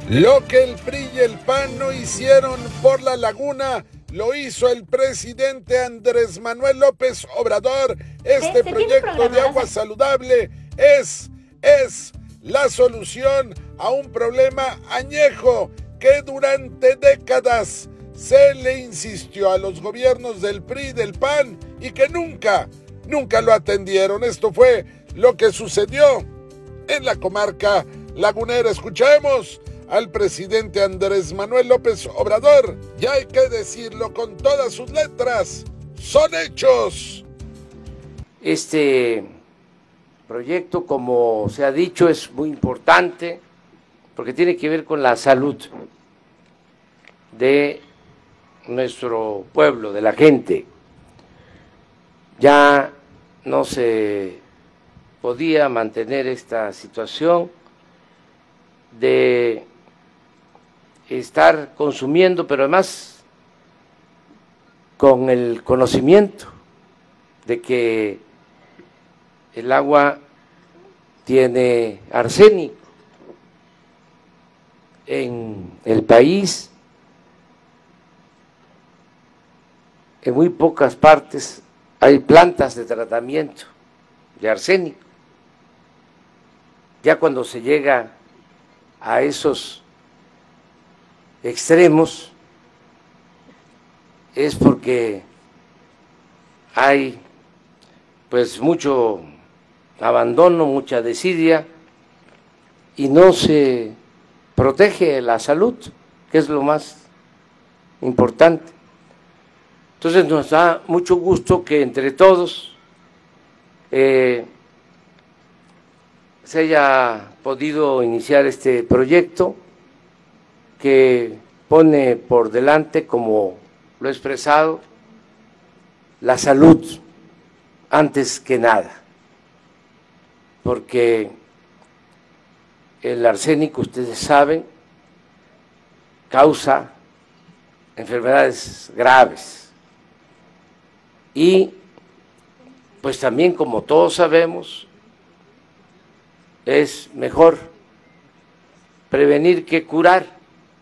Lo que el PRI y el PAN no hicieron por la laguna, lo hizo el presidente Andrés Manuel López Obrador. Este proyecto de agua saludable es la solución a un problema añejo que durante décadas se le insistió a los gobiernos del PRI y del PAN y que nunca lo atendieron. Esto fue lo que sucedió en la comarca lagunera. Escuchemos al presidente Andrés Manuel López Obrador, y hay que decirlo con todas sus letras, son hechos. Este proyecto, como se ha dicho, es muy importante porque tiene que ver con la salud de nuestro pueblo, de la gente. Ya no se podía mantener esta situación de estar consumiendo, pero además con el conocimiento de que el agua tiene arsénico. En el país, en muy pocas partes hay plantas de tratamiento de arsénico. Ya cuando se llega a esos extremos es porque hay pues mucho abandono, mucha desidia y no se protege la salud, que es lo más importante. Entonces nos da mucho gusto que entre todos se haya podido iniciar este proyecto que pone por delante, como lo he expresado, la salud antes que nada, porque el arsénico, ustedes saben, causa enfermedades graves y pues también, como todos sabemos, es mejor prevenir que curar.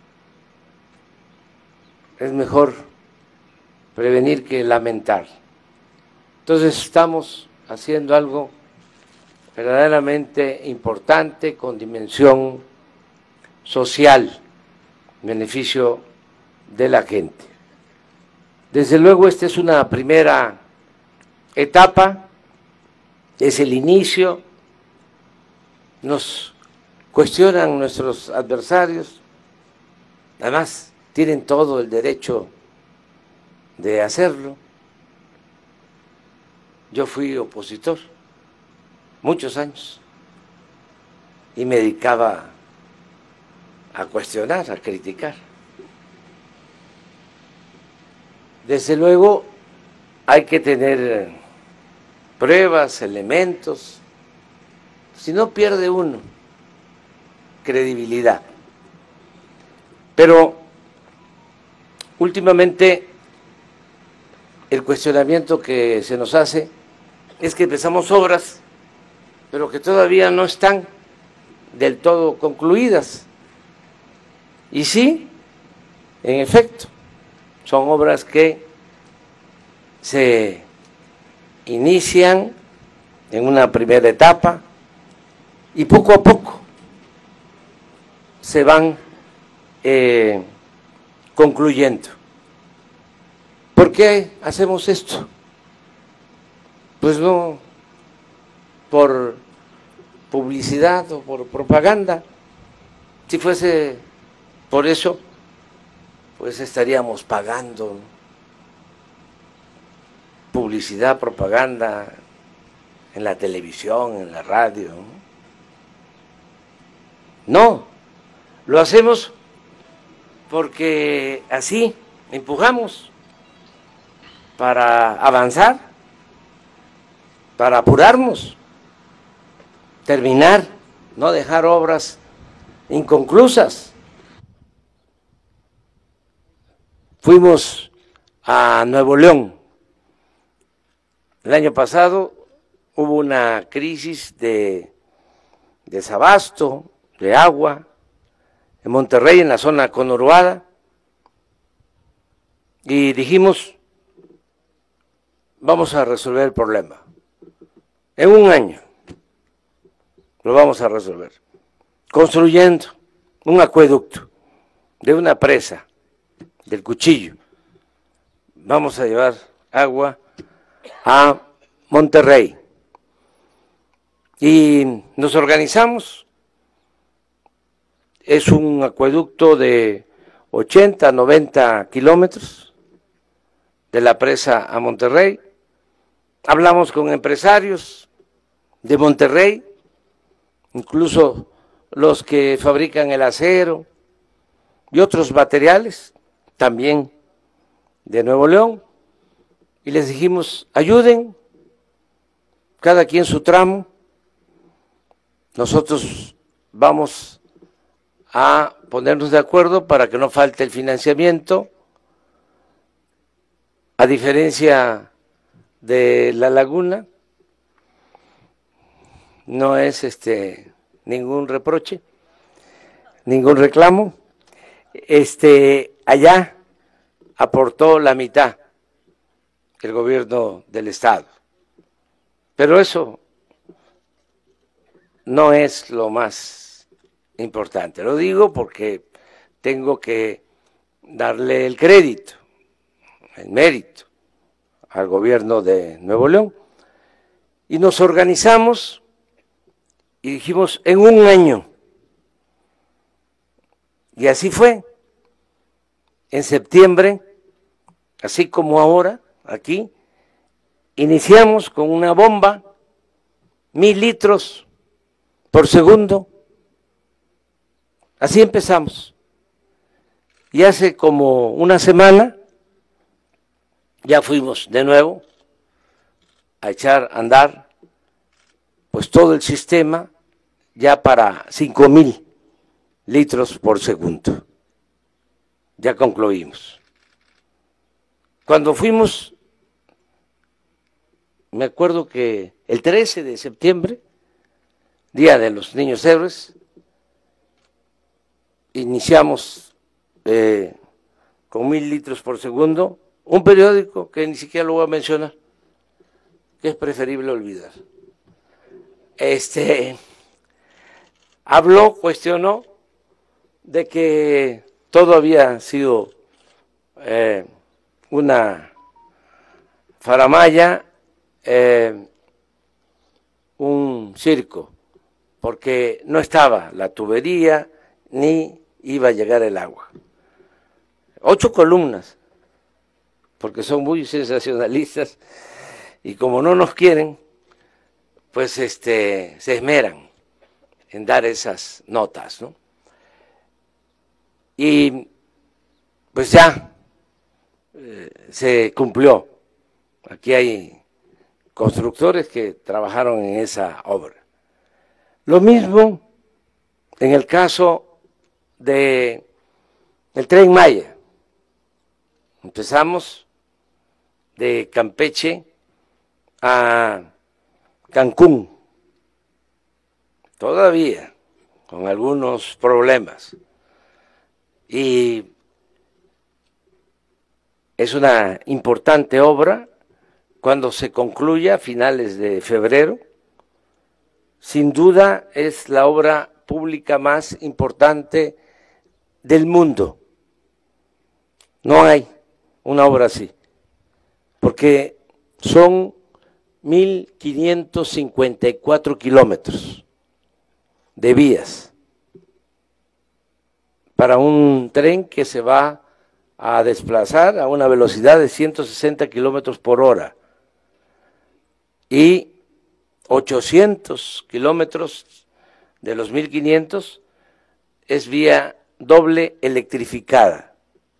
Es mejor prevenir que lamentar. Entonces estamos haciendo algo verdaderamente importante con dimensión social, beneficio de la gente. Desde luego esta es una primera etapa, es el inicio. Nos cuestionan nuestros adversarios, además tienen todo el derecho de hacerlo. Yo fui opositor muchos años y me dedicaba a cuestionar, a criticar. Desde luego hay que tener pruebas, elementos, si no pierde uno credibilidad. Pero últimamente el cuestionamiento que se nos hace es que empezamos obras, pero que todavía no están del todo concluidas. Y sí, en efecto, son obras que se inician en una primera etapa y poco a poco se van concluyendo. ¿Por qué hacemos esto? Pues no por publicidad o por propaganda. Si fuese por eso, pues estaríamos pagando publicidad, propaganda en la televisión, en la radio. No, lo hacemos porque así empujamos para avanzar, para apurarnos, terminar, no dejar obras inconclusas. Fuimos a Nuevo León. El año pasado hubo una crisis de desabasto de agua en Monterrey, en la zona conurbada, y dijimos, vamos a resolver el problema. En un año lo vamos a resolver, construyendo un acueducto de una presa del Cuchillo. Vamos a llevar agua a Monterrey. Y nos organizamos. Es un acueducto de 80, 90 kilómetros de la presa a Monterrey. Hablamos con empresarios de Monterrey, incluso los que fabrican el acero y otros materiales, también de Nuevo León, y les dijimos, ayuden, cada quien su tramo, nosotros vamos a ponernos de acuerdo para que no falte el financiamiento, a diferencia de la laguna, no es ningún reproche, ningún reclamo, allá aportó la mitad el gobierno del estado, pero eso no es lo más importante. Lo digo porque tengo que darle el crédito, el mérito al gobierno de Nuevo León, y nos organizamos y dijimos en un año, y así fue. En septiembre, así como ahora, aquí, iniciamos con una bomba, 1,000 litros por segundo, así empezamos. Y hace como una semana ya fuimos de nuevo a echar a andar pues todo el sistema ya para 5,000 litros por segundo. Ya concluimos. Cuando fuimos, me acuerdo que el 13 de septiembre, Día de los Niños Héroes, iniciamos con 1,000 litros por segundo, un periódico que ni siquiera lo voy a mencionar, que es preferible olvidar. Habló, cuestionó de que todo había sido una faramalla, un circo, porque no estaba la tubería ni iba a llegar el agua. 8 columnas, porque son muy sensacionalistas y como no nos quieren, pues se esmeran en dar esas notas, ¿no? Y pues ya se cumplió. Aquí hay constructores que trabajaron en esa obra. Lo mismo en el caso del Tren Maya. Empezamos de Campeche a Cancún, todavía con algunos problemas. Y es una importante obra. Cuando se concluya a finales de febrero, sin duda es la obra pública más importante del mundo. No hay una obra así, porque son 1,554 kilómetros de vías para un tren que se va a desplazar a una velocidad de 160 kilómetros por hora y 800 kilómetros de los 1,500 es vía doble electrificada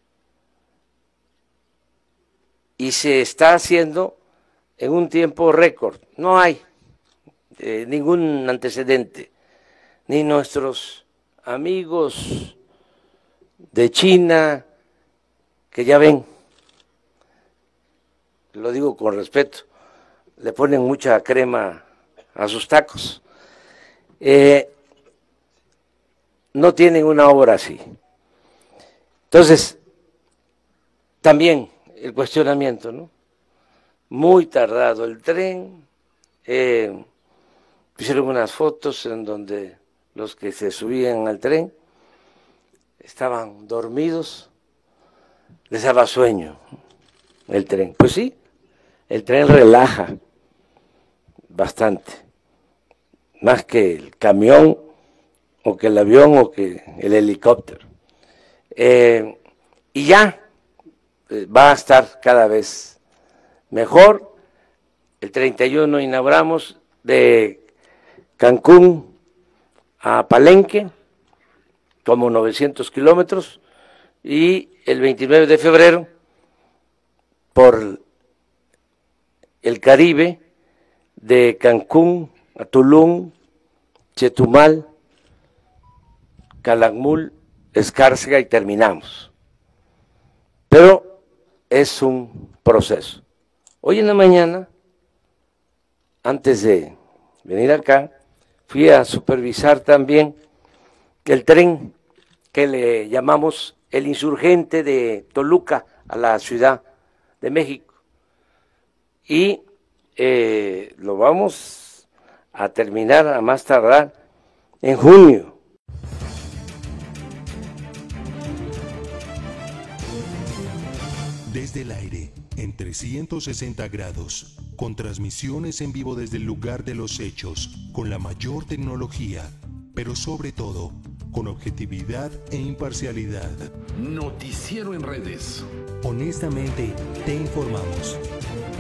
y se está haciendo en un tiempo récord. No hay ningún antecedente, ni nuestros amigos de China, que ya ven, lo digo con respeto, le ponen mucha crema a sus tacos. no tienen una obra así. Entonces, también el cuestionamiento, ¿no? Muy tardado el tren, pusieron unas fotos en donde los que se subían al tren estaban dormidos, les daba sueño el tren. Pues sí, el tren relaja bastante, más que el camión o que el avión o que el helicóptero. Y ya va a estar cada vez mejor. El 31 inauguramos de Cancún a Palenque, como 900 kilómetros, y el 29 de febrero por el Caribe, de Cancún a Tulum, Chetumal, Calakmul, Escárcega y terminamos. Pero es un proceso. Hoy en la mañana, antes de venir acá, fui a supervisar también el tren que le llamamos el Insurgente de Toluca a la Ciudad de México. Y lo vamos a terminar a más tardar en junio. Desde el aire, en 360 grados, con transmisiones en vivo desde el lugar de los hechos, con la mayor tecnología, pero sobre todo, con objetividad e imparcialidad. Noticiero en redes. Honestamente, te informamos.